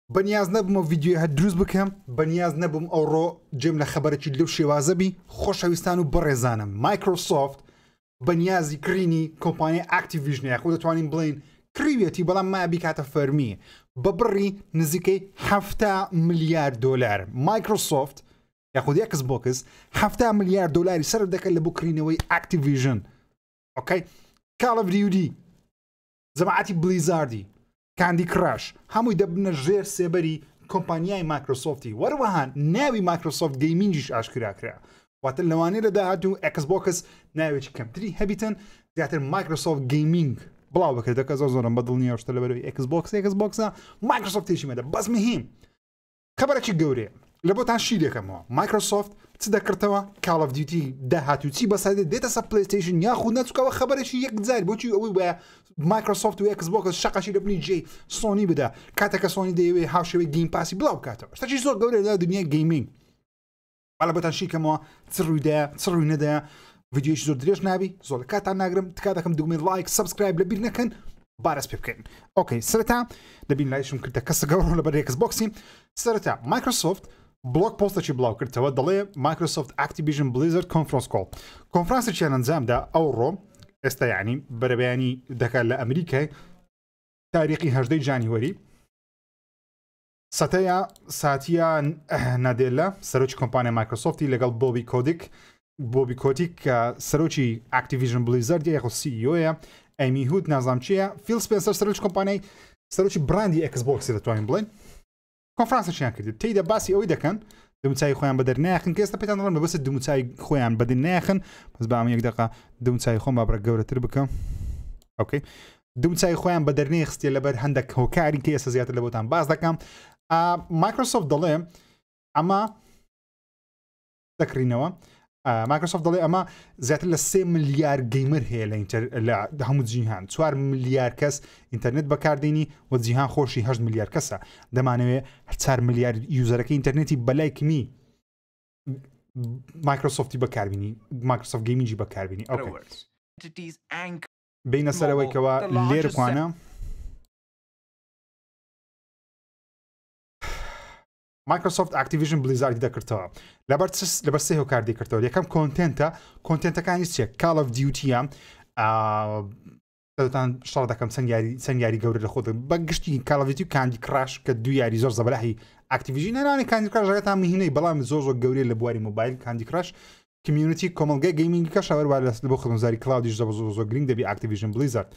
بەنیاز نەبوومە ڤیددیو هە دروست بکەم بەنیاز نەبووم ئەوڕۆ جێم لە خەبەرێکی لەو شێوازەبی خۆشەویستان و بەڕێزانم مایکرۆسۆفت بەنیازی کرینی کۆمپانیای ئاکتیڤیژنە خۆ دەتوانین بڵین کڕیوێتی بەڵام مابی کاتە فەرمی بە بڕی نزیکەی 7 ملیار دلار مایکرۆسۆفت یاخود ئەکس بۆکس 7 ملیار دلاری سەر دەکەن لە بۆ کڕینەوەی ئاکتیڤیژن ئۆکەی کاڵ ئۆف دیوتی جەماعەتی بلیزاردی کاندی کراش هەمووی دەبنە ژێر سێبەری کۆمپانیای مایکرۆسۆفتی وەروەها ناوی مایکرۆسۆفت گەیمینجیش ئاشکراکرا واتە لەوانەیە لە داهاتوو ئەکس بۆکس ناوێکی کەمتری هەبیتن زیاتر مایکرۆسۆفت گەیمینگ بڵاو بکردەکە زۆرم بەدڵ نییە شتە لەبەرەوەی ئەکس بۆکسە مایکرۆسۆفت تێشی مەدە بەس مهم خەبەرێکی گەورەیە لە بۆتان شیرێکەمەوە مایکرۆسۆفت چ دەکردەوە کاڵ ئۆف دیوتی داهاتوو چی بەسادە دێتە سە پلەیستیشن یاخود نەچکەوە خەبەرێکی یەک جار بۆچی ئەوەی وایە مایکرۆسۆفت و ئەکس بۆکس شەقەشی لەبنی جێی سۆنی بدا کاتێکە سۆنی دەیەوێ هاوشێوەی گەیم پاسی بڵاو بکاتەوە شتێکی زۆر گەورەیە لە دنیای گەیمینگ بالا بەتان شیکەمەوە چ ڕوویدایە چ ڕووی نەدایە ڤیدیۆیەکی زۆر درێژ نابی زۆر کاتان ناگرم تکا دەکەم دوگمەی لایک سەبسکرایب لەبیر نەکەن بارەس پێ بکەین ئۆکەی سەرەتا لەبین لایشم کردە کەسە گەورە لەبەر ئەکس بۆکسی سەرەتا مایکرۆسۆفت بلوگ پۆستێکی بڵاو کردەوە دەڵێ مایکرۆسۆفت ئاکتیڤیژن بلیزرد کۆنفرەنس کۆڵ کۆنفرانسێکیان ئەنجامدا ئەوڕۆ ئێستا یعنی بەرەبەیانی دەکات لە ئەمریکای تاریخی 18 جانیوەری سەتەیە ساتیان نادێلە سەرۆکی کۆمپانیای مایکرۆسۆفتی لەگەڵ بۆبی کۆتیک کە سەرۆکی ئاکتیڤیژن بلیزرد یاخۆ CEO ئەمی هود نازام چییە فیل سپێنسەر سەرۆکی کۆمپانیای سەرۆکی براندی ئەکس بۆکسی دەتوانین بڵێن کۆنفرانسێکیان کردی تێیدا باسی ئەوەی دەکەن دموچای خۆیان بەدەر ناخن کە ئێستا پێتان دەڵێن بەبەست دموچای خۆیان بەدەر ناخن بەس بە ئەمە یەک دقە دموچای خۆم بابرە گەورەتر بکەم ئۆکەی دموچای خۆیان بەدەر نێخستێ لەبەر هەندێک هۆکاری کە ئێستا زیاتر لە بۆتان باز دەکەم مایکرۆسۆفت دەڵێ ئەمە دەکرینەوە مایکرۆسۆفت دەڵێ ئەمە زیاتر لە 3 ملیار گەیمەر هەیە لە هەموو جیهان 4 ملیار کەس ئینتەرنێت بەکاردێنی و جیهان خۆشی 8 ملیار کەسە دەمانەوێت 4 ملیار یوزەرەکە ئینتەرنێتی بەلای کمی مایکرۆسۆفتی بەکاربینی مایکرۆسۆفت گەیمینجی بەکاربینی بینە سەرەوەیکەوە لێرکوانە مایکرۆسۆفت ئاکتیڤیژن بلیزاردی دەکردەوە لەبەر سێ هۆکاردی کردەوە یەکەم کۆنتێنتەکانی چێ کاڵ ئۆف دیوتیە دەتان شەڕ دەکەم چەند یاری گەورە لە خۆت بە گشتی کاڵ ئۆف دیوتی و کاندی کراش کە دو یاری زۆر زەبەلەهی ئاکتیڤیژن نەنانی کاندی کراش ڕێتان مهینەی بەڵام زۆر گەورەی لە بواری مۆبایل کاندی کراش کمیونیتی کۆمەڵگەی گەیمینگی کە شاوەر لە بۆ خزمزاری کلاودیش زۆر گرنگ دەبی ئاکتیڤیژن بلیزارد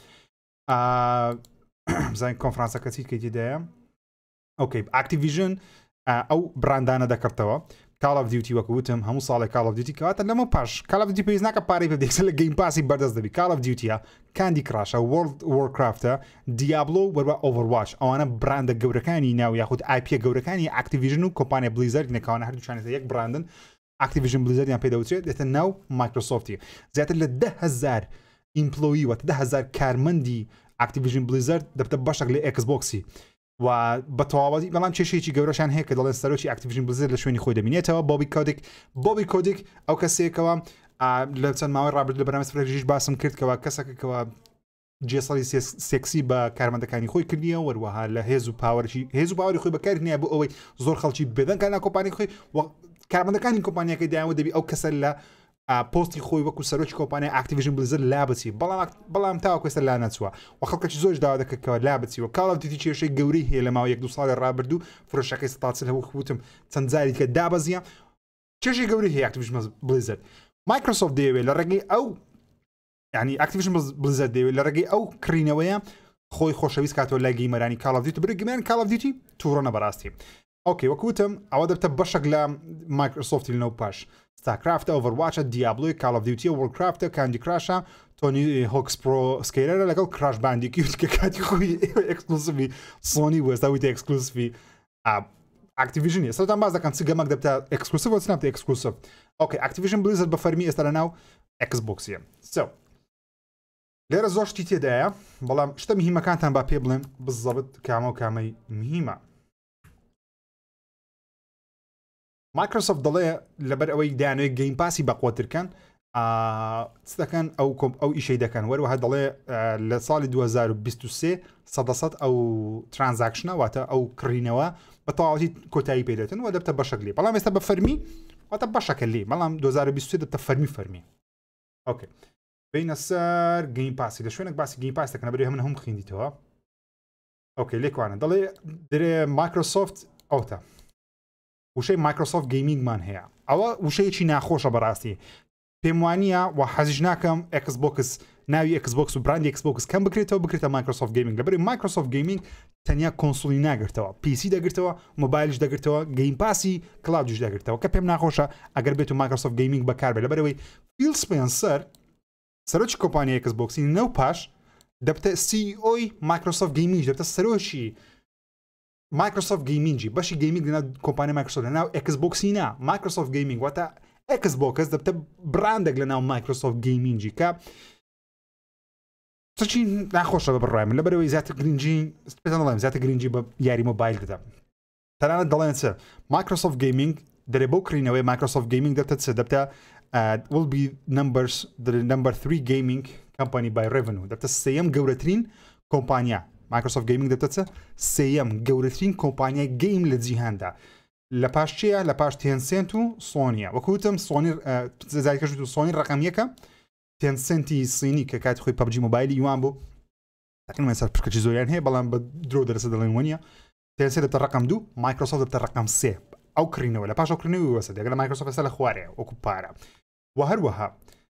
بزانین کۆنفرانسەکە چی کەیتیدایە ئۆکەی ئاکتیڤیژن ئەو براندانە دەکردەوە کاڵ ئۆف دیوتی وەکوتم هەموو ساڵێک کاڵ ئۆف دیوتی کەواتە لەمە پاش کاڵ ئۆف دیوتی پێویست ناکە پارەی پێ بدەیت لە گەیم پاسی بەردەست دەبی کاڵ ئۆف دیوتیە کاندی کراشە وۆرلد وۆرکرافتە دیابلۆ وەروە ئۆڤەرواچ ئەوانە براندە گەورەکانی ناو یاخود ئایپە گەورەکانی ئاکتیڤیژن و کۆمپانیای بلیزرد نەکەوانە هەردووچانێتە یەک براندن ئاکتیڤیژن بلیزردیان پێدەوترێت دێتە ناو مایکرۆسۆفتی زیاتر لە 10,000 ئیمپلۆیی وەتە 10,000 کارمەندی ئاکتیڤیژن بلیزرد دەبتە بەشێک لە ئەکس بۆکسی و بە تەواوەتی بەڵام کێشەیەکی گەورەشان هەیە کە دەڵێن سەرۆکی ئاکتیڤیژن بلیزرد لە شوێنی خۆی دەبینێتەوە بۆبی کۆدیک ئەو کەسێکەوە لە چەند ماوەی ڕابرد لە بەرنامە سپرێژیش باسم کردکەوە کەسێکەوە جێسەڵی سێکسی بە کارمەندەکانی خۆی کردیە وەروەها لە هێز و پاوەری خۆی بەکارهێنایە بۆ ئەوەی زۆر خەڵکی بێدەن کار کۆمپانی خۆی کارمەندەکانی کۆمپانیەکەی دایانەوە دەبی ئەو کەسە لە پۆستی خۆی وەکو سەرۆکی کۆمپانیای ئاکتیڤیژن بلیزرد لا بچی بەڵام تاوەکو ئێستا لا نەچووە و خەڵکەکی زۆرش داوا دەکەکەوە لا بچی و کاڵ ئۆف دیوتی کێشەی گەورەی هەیە لە ماوە 1-2 ساڵی ڕابردوو فرۆشەکەی سەتاچل هەوو وتم چەند جاری کە دابەزیە کێشەی گەورەی هەیە ئاکتیڤیژن بلیزرد مایکرۆسۆفت دەیەوێت لە ڕێگەی ئەو یعنی ئاکتیڤیژن بلیزرد دەیەوێت لە ڕێگەی ئەو کڕینەوەیە خۆی خۆشەویست کاتەوە لای گەیمەرانی کاڵ ئۆف دیوتی برە گەیمەرانی کاڵ ئۆف دیوتی تووڕۆنە بەڕاستی ئۆکەی وەکوتم ئەوە دەبتە بەشێک لە مایکرۆسۆفتی لەنەو پاش ستارکرافتە ئۆڤەرواچە دیابلۆی کاڵ ئۆف دیوتیە وۆرکرافتە کاندی کراشە تۆنی هۆکس پرۆ سکەیلەرە لەگەڵ کراش باندیکیوت کە کاتی خۆی ئەکسکلوسیڤی سۆنی بوو ئێستا ویتە ئەکسکلوسیڤی ئاکتیڤیژن سەرتان باز دەکەن چ گەمەک دەبتە ئەکسکلوسیڤ و چ نابتە ئەکسکلوسیڤ ئۆکەی ئاکتیڤیژن بلیزرد بە فەرمی ئێستا لەناو ئەکس بۆکسیە لێرە زۆر شتی تێدایە بەڵام شتە مهمەکانتان با پێ بڵێن بزەبت کامە و کامەی مهمە مایکرۆسۆفت دەڵێ لەبەر ئەوەی دایانەوەی گەیم پاسی بەقوترکەن دەکەن ئەو ئیشەی دەکەن وەروەها دەڵێ لە ساڵی 2023 سەدەسەد ئەو ترانزاکشنە واتە ئەو کڕینەوە بە تەواوەتی کۆتایی پێدێتن و دەبتە بەشەک لێ بەڵام ئێستا بە فەرمی واتە بەشەکە لێ بەڵام 2023 دەبتە فەرمی ئۆکێ بینە سەر گەیم پاسی لە شوێنێک باسی گەیم پاس دەکەن بەرێ هەموو خوێندیتەوە ئۆکێ لێکوانە دەڵێ درێ مایکرۆسۆفت ئەوتە وشەی مایکرۆسۆفت گەیمینگمان هەیە ئەوە وشەیەکی ناخۆشە بەڕاستی پێم وانە و حەزیش ناکەم ئەکسبۆکس ناوی ئەکسبۆکس و براندی ئەکسبۆکس کەم بکرێتەوە بکرێتە مایکرۆسۆفت گەیمینگ لەبەر مایکرۆسۆفت گەیمینگ تەنیا کۆنسۆلی ناگرتەوە پیسی دەگرتەوە مۆبایلش دەگرتەوە گەیم پاسی کلاودش دەگرتەوە کە پێم ناخۆشە ئەگەر بێت و مایکرۆسۆفت گەیمینگ بەکار بێت لەبەرەوەی فیل سپێنسەر سەرۆکی کۆمپانیای ئەکسبۆکسی نەو پاش دەبتە CEO مایکرۆسۆفت گەیمینگ دەبتە سەرۆکی مایکرۆسۆفت گەیمینگی بەشی گەیمینگ لەناو کۆمپانیای مایکرۆسۆفت لەناو ئەکسبۆکسی نا مایکرۆسۆفت گەیمینگ واتە ئەکسبۆکس دەبتە براندێک لەناو مایکرۆسۆفت گەیمینگی کە چی ناخۆشە بە بڕای من لەبەرەوەی زیاتر گرنگی پێڵێم زیاتر گرنگی بە یاری مۆبایل دەدا تەنانەت دەڵێن چ مایکرۆسۆفت گەیمینگ دەرێ بەو کڕینەوەی مایکرۆسۆفت گەیمینگ دەبتە چ دەبتە will be number 3 gaming company by revenue دەبتە سێیەم گەورەترین کۆمپانیا مایکرۆسۆفت گەیمینگ دەبتە چ سێیەم گەورەترین کۆمپانیای گەیم لە جیهاندا لە پاش چیە لە پاش تێنسێنت و سۆنیە وەکوتم زایکەش و سۆنی ڕقم یەکە تێنسێنتی سینی کە کاتی خۆی پەبجی مۆبایلی یوان بوو تاقیمە سەر پشکەی زۆریان هەیە بەڵام بە درۆ دەرسە دەڵێن وەنیە تێنسێت دەبتە ڕقم 2 مایکرۆسۆفت دەبتە ڕقم 3 ئەو کڕینەوە لە پاش ئەو کڕینەوەی وەسە دەگەر لە مایکرۆسۆفت ئێستا لە خوارێ وەکو پارە و هەروەها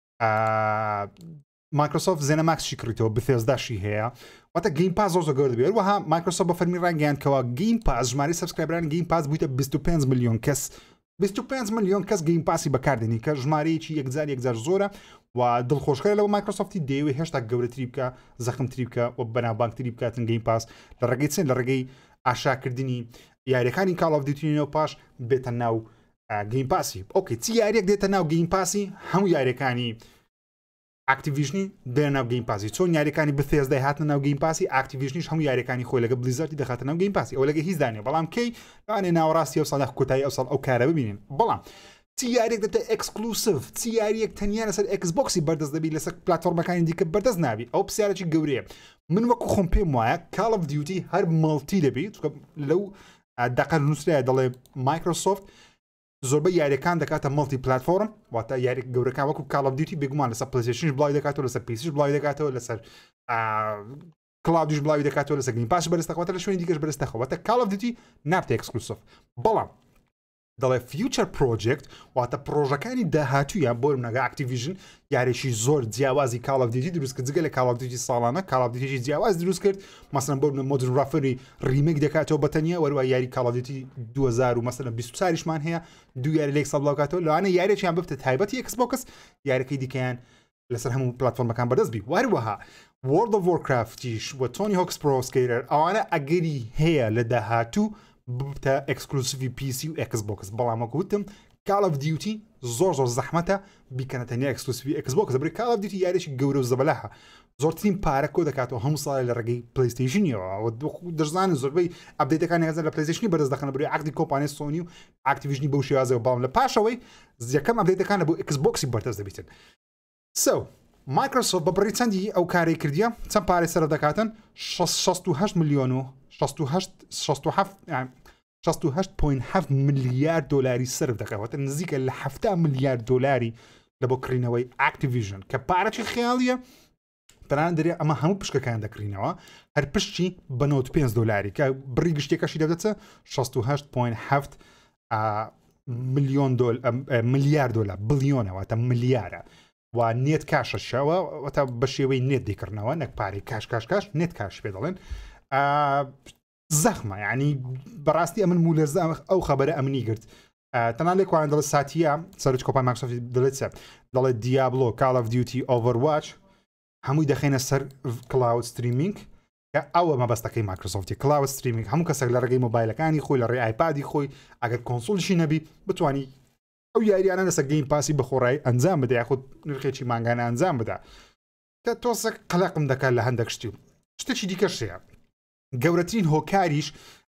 مایکرۆسۆفت زێنەماکسشی کڕیتەوە بثێزداشی هەیە واتە گەیم پاس زۆر گەورە دەبێت وەها مایکرۆسۆفت بە فەرمی ڕانگەیاندکەوە گەیم پاس ژمارەی سەبسکرایبەرانی گەیم پاس بوویتە 25 میلیۆن کەس 25 میلیۆن کەس گەیم پاسی بەکاردێنی کە ژمارەیەکی یەکجار زۆرە و دڵخۆشکرە لەوە مایکرۆسۆفتی دەیەوێت هێشتا گەورەتری بکە زەخمتری بکە و بەناوبانگتری بکاتن گەیم پاس لە ڕێگەی چێن لە ڕێگەی ئاشاکردنی یاریەکانی کاڵ ئۆف دیوتینەوە پاش بێتە ناو گەیم پاسی ئۆکێ چی یاریەک دێتە ناو گەیم پاسی هەموو یاریەکانی ئاکتیڤیژنی دێنە ناو گەیم پاسی چۆن یاریەکانی بثێزدای هاتنە ناو گەیم پاسی ئاکتیڤیژنیش هەموو یاریەکانی خۆی لەگە بلیزەردی دەخاتە ناو گەیم پاسی ئەو لەگە هیچ دانێ بەڵام کەی لەوانێ ناوەڕاستی ئەو ساڵ کۆتایی ئەو ساڵ ئەو کارە ببینین بەڵام چی یاریەک دەبێتە ئەکسکلوسیڤ چی یاریەک تەنیا لەسەر ئەکسبۆکسی بەردەست دەبی لەسەر پلاتفۆرمەکانی دیکە بەردەست نابی ئەو پرسیارێکی گەورەیە من وەکو خۆم پێم وایە کاڵ ئۆف دیوتی هەر مەڵتی دەبێت لەو دەقەر نووسرایە دەڵێ مایکرۆسۆفت زۆربەی یاریەکان دەکاتە مڵتی پلتفۆرم واتە یاری گەورەکان وەکو کاڵ ئۆف دیوتی بێگومان لەسەر پلەیستیشنش بڵاوی دەکاتەوە لەسەر پیسیش بڵاوی دەکاتەوە لەسەر کلاودیش بڵاوی دەکاتەوە لەسەر گەیم پاس بەرزتەخەوە لە شوێنی دیکەش بەرزتەخەوە واتە کاڵ ئۆف دیوتی نابتە ئەکسکلوسیڤ بەڵام دەڵێ فیوچر پرۆجێکت واتە پرۆژەکانی داهاتوویە بۆ نەگە ئاکتیڤیژن یاریشی زۆر جیاوازی کاڵ ئۆف دیوتی دروست کرد جگە لە کاڵ ئۆف دیوتی ساڵانە کاڵ ئۆف دیوتی جیاواز دروست کرد مەسەڵەن بۆ مۆدرن ڕافری ریمێک دەکاتەوە بەتەنیا وەروە یاری کاڵ ئۆف دیوتی 2000 و مەسەڵەن 20 ساریشمان هەیە دوو یاری لێک ساڵ بڵاوکاتەوە لەوانە یاریێکیان ببتە تایبەتی ئەکسبۆکس یاریەکەی دیکەیان لەسەر هەموو پلتفۆرمەکان بەدەست بی وەروەها World of Warcraftیش و تۆنی هۆکس پرۆ سکەیرەر ئەوانە ئەگەری هەیە لە داهاتوو بتە ئەکسکلوسیڤی پیسی و ئەکسبۆکس بەڵام وەکوتم کاڵ ئۆف دیوتی زۆر زەحمەتە بیکەنە تەنیا ئەکسکلوسیڤی ئەکسبۆکس بڕی کاڵ ئۆف دیوتی یاریێکی گەورە و زەبەلاها زۆرترین پارە کۆ دەکاتەوە هەموو ساڵی لە ڕێگەی پلەیستیشنیەوە دەزانن زۆربەی ئەپدەیتەکانی هەزار لە پلەیستیشنی بەرز دەخەنە بڕی عەقدی کۆمپانیای سۆنی و ئاکتیڤیژنی بەو شێوازەوە بەڵام لە پاشەوەی یەکەم ئەپدەیتەکانە بۆ ئەکسبۆکسی بەردەست دەبێتن مایکرۆسۆفت بە بڕی چەندی ئەو کارەی کردیە چەند پارەی سەرە دەکاتن 68 میلیۆن و 68.7 میلیارد دلاری سرف دەکەوێتە نزیکە لە 7 میلیارد دلاری لە بۆ کڕینەوەی ئاکتیڤیژن کە پارەی خیاڵیە تەنانەت دەرێ ئەمە هەموو پشکەکان دەکرینەوە هەر پشتی بە 95 دلاری کە بڕی گشتێکەشی دەبێتە 68.7 میلیارد دلار بلیۆنەوە تا میلیارە و نێت کاشەشەوە وەتا بە شێوەی نێت دیکردنەوە نەک پارەی کاش نێت کاش پێ دەڵێن زەخمە یعنی بەڕاستی ئەمن مولەرز ئەو خەبەرە ئەمنی گرت تەنان لێکوان دەڵێت ساتیە سەرچ کۆپای مایکرۆسۆفت دەڵێت دەڵێت دیابلۆ کاڵ ئۆف دیوتی ئۆڤەرواچ هەمووی دەخێنە سەر کلاود ستریمینگ کە ئەوە مەبەستەکەی مایکرۆسۆفتی کلاود ستریمینگ هەموو کەسێک لە ڕێگەی مۆبایلەکانی خۆی لە ڕێ ئایپادی خۆی ئەگەر کۆنسۆڵشی نەبی بتوانی ئەو یاریانە لەسەر گەیم پاسی بەخۆڕایی ئەنجام بدە یاخود نرخێکی مانگانە ئەنجام بدە کە تۆسە قەلەقم دەکات لە هەندێک شتی شتێکی دیکەشەیە گەورەترین هۆکاریش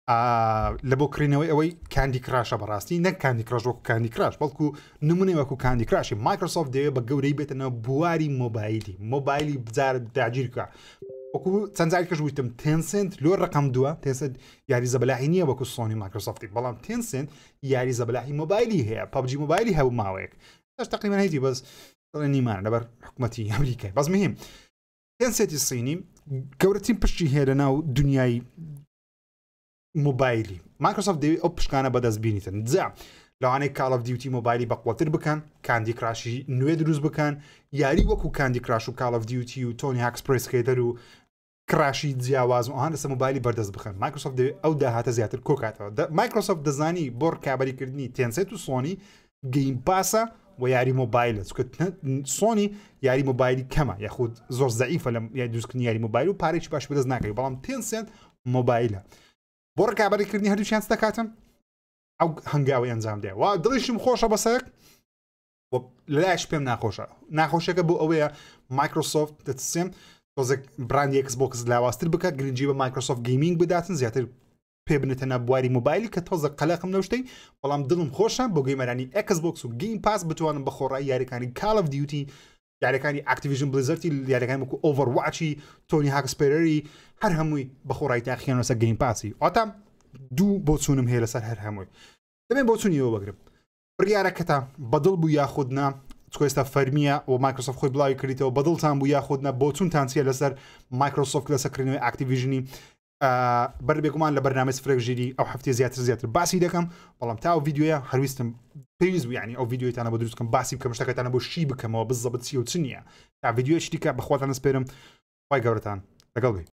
لە بۆ کڕینەوەی ئەوەی کاندی کراشە بەڕاستی نەک کاندی کراش وەکو کاندی کراش بەڵکو نمونەی وەکو کاندی کراشی مایکرۆسۆفت دەوێت بە گەورەی بێتەنەوە بواری مۆبایلی بجار داگیر بکە وەکو چەند جاری کەش وتم تێنسنت لۆ ڕقم دووە تێنسنت یاریزە بەلاهی نییە وەکو سۆنی مایکرۆسۆفتی بەڵام تێنسنت یاریزە بەلاهی مۆبایلی هەیە پەبجی مۆبایلی هەبوو ماوەیەک ئەش تقریبا هەیەی بەس نیمانە لەبەر حکوومەتی ئەمریکای بەس مهم تێنسێتی سینی گەورەترین پشتی هەیە لە ناو دنیای مۆبایلی مایکرۆسۆفت دەوێت ئەو پشکانە بەدەست بینیتن جا لەوانەیە کاڵ ئۆف دیوتی مۆبایلی بەقوتر بکەن کاندی کراشی نوێ دروست بکەن یاری وەکو کاندی کراش و کاڵ ئۆف دیوتی و تۆنی هاکسپرسکێتەر و کراشی جیاواز و ئەوان لەسەر مۆبایلی بەردەست بخەن مایکرۆسۆفت دەوێت ئەو داهاتە زیاتر کۆکاتەوە مایکرۆسۆفت دەزانی بۆ ڕکابەریکردنی تێنسێت و سۆنی گەیم پاسە و یاری مۆبایلە چکە سۆنی یاری مۆبایلی کەمە یاخود زۆر زەعیفە لە دروستکردنی یاری مۆبایل و پارێکی باش بەدەست ناکەی بەڵام تێنسێت مۆبایلە بۆ ڕکابەریکردنی هەردووچیان دەکاتن ئەو هەنگاوی ئەنجام دێ وا دڵیشم خۆشە بەسەرک لەلایش پێم ناخۆشەکە بۆ ئەوەیە مایکرۆسۆفت دەچسێن تۆزێک براندی ئەکسبۆکس لاوااستر بکات گرنگجی بە مایکرۆسۆفت گەیمینگ بداتن زیاتر پێ بنێتە بواری مۆبایلی کە تۆزە قەلەقم نەشتەی بەڵام دڵم خۆشە بۆ گەیمەرانی ئەکسبۆکس و گەیم پاس بتوانن بە خۆڕایی یاریەکانی کاڵ ئۆف دیوتی یاریەکانی ئاکتیڤیژن بلیزەرتی یاریەکانی وەکو ئۆڤەرواچی تۆنی هاکسپێرەری هەر هەمووی بە خۆڕایی تاخیان لەسەر گەیم پاسی ئاتام دوو بۆ چوونم هەیە لەسەر هەر هەمووی دەبێت بۆ چوونیەوە بگرم بڕیارەکەتە بەدڵ بوو یاخودنا چکۆستا فەرمیە و مایکرۆسۆفت خۆی بڵاوی کردیتەوە بەدڵتان بوو یاخودنا بۆ چوونتان چیە لەسەر مایکرۆسۆفت لەسەرکردنەوەی ئاکتیڤیژنی بەربێگومان لە بەرنامەی فرێژیری ئەو هەفتەی زیاتر باسی دەکەم بەڵام تا ئەو ڤیددیۆیە هەرویستم پێویست بوو ینی ئەو ڤیددیۆیتانە بە دروستکەم باسی بکەم شتەکەتانە بۆ شی بکەمەوە بزەبەت چی و چ نییە تا ڤیددیۆ شتیکە بەخواتان سپێرم خی گەورەتان لەگەڵ بێ